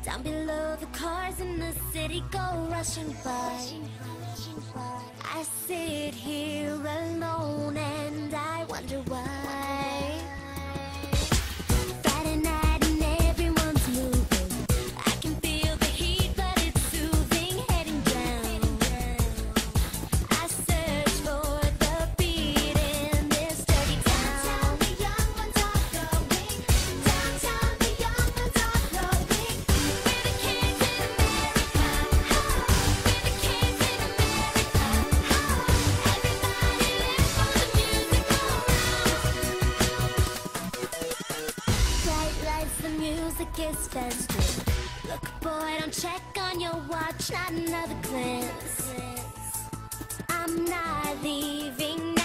Down below, the cars in the city go rushing by. I sit here alone and I wonder why. Friday night and everyone's moving. I can feel the heat, but it's soothing. Heading down, I search for the beat in this dirty town. Downtown, the young ones are going. Downtown, the young ones are going. We're the kids in America. We're the kids in America. Everybody lives for the music around. Bright lights, the music is festive. Look, boy, don't check on your watch, not another glance. I'm not leaving